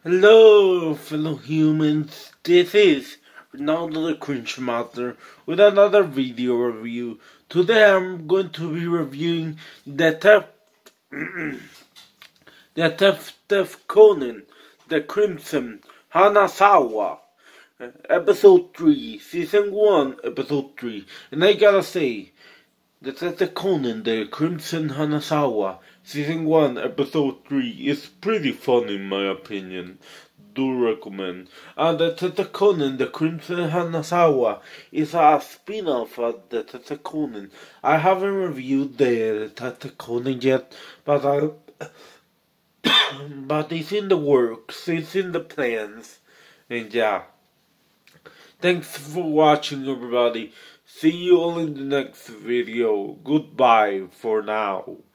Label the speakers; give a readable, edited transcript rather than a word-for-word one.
Speaker 1: Hello, fellow humans. This is Ronaldo the Cringe Master with another video review. Today I'm going to be reviewing the theft of Conan, the Crimson, Hanazawa, Episode 3, Season 1, Episode 3. And I gotta say, the Theft of Conan, the Crimson Hanazawa, Season 1, Episode 3 is pretty fun in my opinion. Do recommend. And the Theft of Conan, the Crimson Hanazawa is a spin-off of the Theft of Conan. I haven't reviewed the Theft of Conan yet, but but it's in the works, it's in the plans, and yeah. Thanks for watching, everybody. See you all in the next video. Goodbye for now.